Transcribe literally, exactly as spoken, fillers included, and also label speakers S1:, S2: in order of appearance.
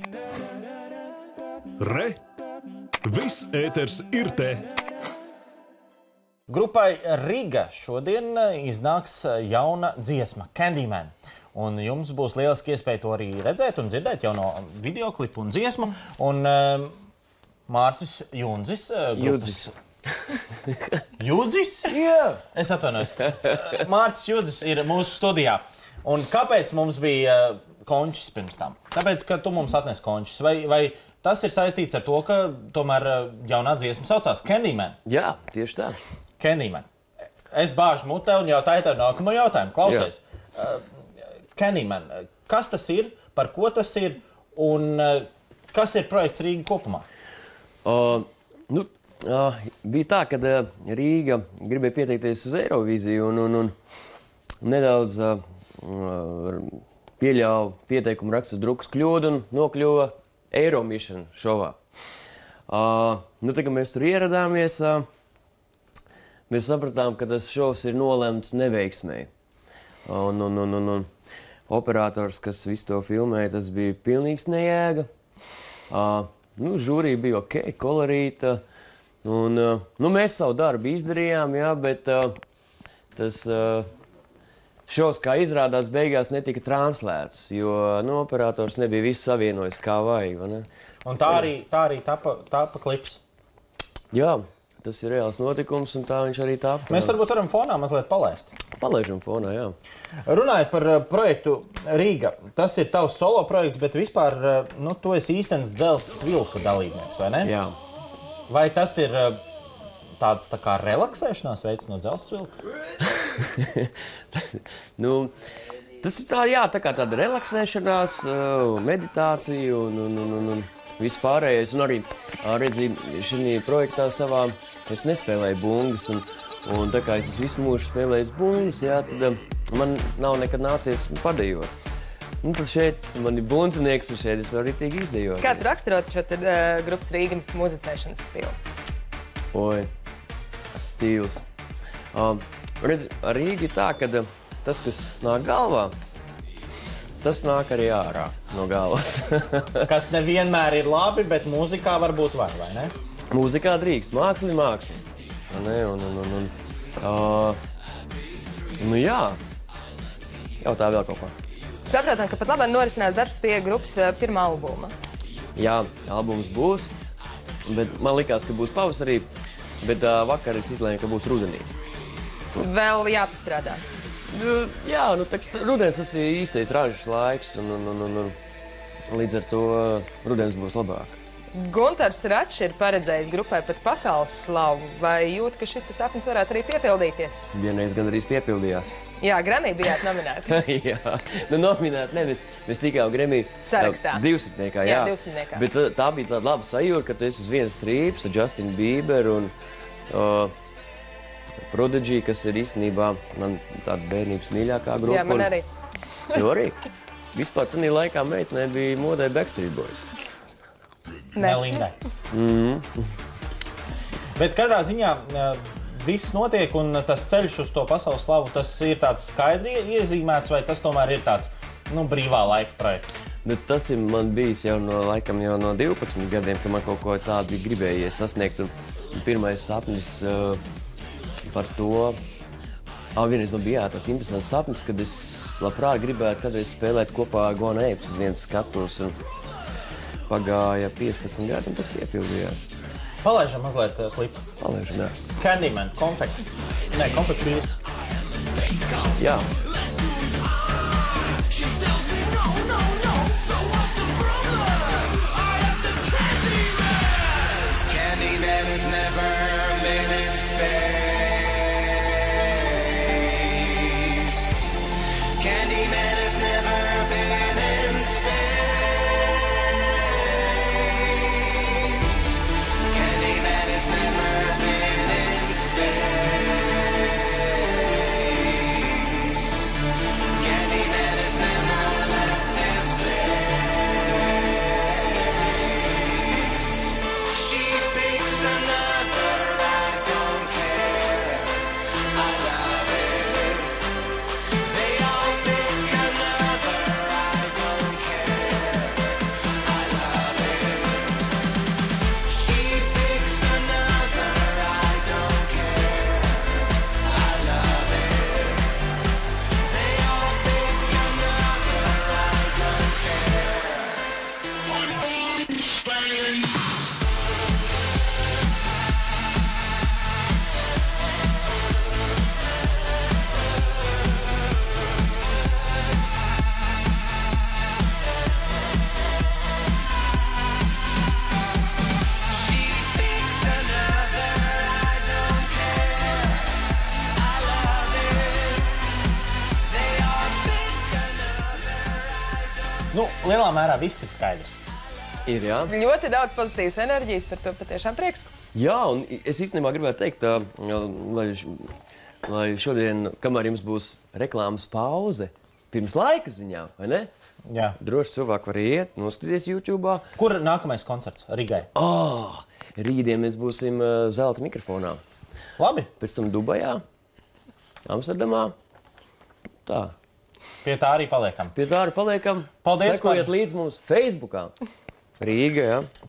S1: Re! Viss ēters ir te!
S2: Grupai Riga šodien iznāks jauna dziesma Candyman. Un jums būs lieliski iespēja to arī redzēt un dzirdēt jau no videoklipu un dziesmu. Un um, Mārcis Jundzis.
S3: Judzis.
S2: Judzis?
S3: Jā.
S2: Es atvainojos. Mārcis Judzis ir mūsu studijā. Un kāpēc mums bija končis pirms tam? Tāpēc, ka tu mums atnes končis. Vai, vai tas ir saistīts ar to, ka tomēr jaunā dziesma saucās Candyman?
S3: Jā, tieši tā.
S2: Candyman. Es bāžu mutē un jautāju tev nākamo jautājumu. Klausies. Uh, Candyman. Kas tas ir? Par ko tas ir? Un uh, kas ir projekts Rīga kopumā?
S3: Uh, nu, uh, bija tā, ka uh, Rīga gribēja pieteikties uz Eirovīziju un, un, un nedaudz uh, pieļāva pieteikumu rakstu drukas kļūdu un nokļuva Eiromission šovā. Uh, nu, tagad mēs tur ieradāmies. Uh, mēs sapratām, ka tas šovs ir nolemts neveiksmēji. Un, un, un, un, un operators, kas visu to filmēja, tas bija pilnīgs nejēga. Uh, nu, žūrija bija ok, kolorīta. Un, uh, nu, mēs savu darbu izdarījām, jā, bet uh, tas uh, šovs, kā izrādās, beigās netika translēts, jo nu, operators nebija visu savienojis kā vajag. Va ne?
S2: Un tā arī, tā arī tapa, tapa klips.
S3: Jā, tas ir reāls notikums, un tā viņš arī tapa.
S2: Mēs varbūt varam fonā mazliet palaist.
S3: Palaižam fonā, jā.
S2: Runājot par uh, projektu Rīga, tas ir tavs solo projekts, bet vispār, uh, nu, tu esi īstenis Dzelzs Vilka dalībnieks, vai ne?
S3: Jā.
S2: Vai tas ir uh, tāds tā kā relaksēšanās veids no Dzelzs Vilka?
S3: nu, tas ir tā, jā, tā kā tāda relaksēšanās, uh, meditācija un, un, un, un, un viss pārējais. Un arī, redzi, šajā projektā savā es nespēlēju bungas. Un, Un tā kā es esmu visu mūžu spēlējis bungas, jā, tad man nav nekad nācies padejot. Un tad šeit man ir bundzinieks, un šeit es varu ritīgi izdejot.
S4: Kā tu raksturot šo tad, uh, grupas Rīga muzicēšanas stilu?
S3: Oi, stils. Um, redz, ar Rīgu ir tā, ka tas, kas nāk galvā, tas nāk arī ārā no galvas.
S2: Kas nevienmēr ir labi, bet mūzikā varbūt var, vai ne?
S3: Mūzikā drīkst, māksli ir māksli. Ne, un, un, un, un, uh, nu jā, jautā vēl kaut ko.
S4: Saprotam, ka pat labāk norisinās darbs pie grupas uh, pirmā albuma.
S3: Jā, albums būs, bet man likās, ka būs pavasarī, bet uh, vakar es izlēmu, ka būs rudenī.
S4: Vēl jāpastrādā.
S3: Nu, jā, nu tā, rudens tas ir īstais ražas laiks, un, un, un, un, un līdz ar to uh, rudens būs labāk.
S4: Guntars Račs ir paredzējis grupai pat pasaules slavu. Vai jūt, ka šis sapnis varētu arī piepildīties?
S3: Vienreiz gan arī piepildījās.
S4: Jā, Grammy bijāt nominēti.
S3: jā, nu nominēti ne, mēs, mēs tikām Grammy
S4: sarakstā.
S3: Divsimtniekā, jā.
S4: Jā, divsimtniekā.
S3: Bet tā, tā bija tāda laba sajūta, ka tu esi uz vienas strīpas ar Justin Bieber un uh, Prodigy, kas ir īstenībā man tāda bērnības mīļākā grupa.
S4: Jā, man arī.
S3: Tu arī? Vispār tanī laikā meitenē bija modē Backstreet Boys.
S2: Ne Lindai.
S3: Mm.
S2: Bet katrā ziņā viss notiek, un tas ceļš uz to pasaules slavu, tas ir tāds skaidri iezīmēts, vai tas tomēr ir tāds, nu, brīvā laika projekts?
S3: Bet tas ir man bijis jau no, laikam, jau no divpadsmit gadiem, ka man kaut ko tādu bija gribējies sasniegt. Un pirmais sapnis uh, par to, ah, vienreiz man bija jā, tāds interesants sapnis, kad es labprāt gribētu kādreiz spēlēt kopā ar Gone Apes uz vienas skatuves. Un pagāja piecpadsmit gadi, un tas piepildījās.
S2: Palaižam mazliet uh, klipu.
S3: Palaižam, jā.
S2: Candyman, konfekti. Nē, konfekti šīs.
S3: Jā.
S5: Candyman has never been in space. Candyman has never been in space. Never been in space.
S2: Nu, lielā mērā viss ir skaidrs.
S3: Ir, jā.
S4: Ļoti daudz pozitīvas enerģijas, par to patiešām prieks.
S3: Jā, un es īstenībā gribētu teikt, tā, lai, lai šodien, kamēr jums būs reklāmas pauze, pirms laika ziņā, vai ne?
S2: Jā.
S3: Droši cilvēki var iet, noskatīties YouTube.
S2: Kur nākamais koncerts? Rigai.
S3: Oh, rītdien mēs būsim uh, zelta mikrofonā.
S2: Labi.
S3: Pēc tam Dubajā, Amsterdamā. Tā.
S2: Pie tā arī paliekam.
S3: Pie tā arī paliekam.
S2: Paldies
S3: Sekojiet
S2: par-
S3: līdz mums Facebookā. Rīga, jā.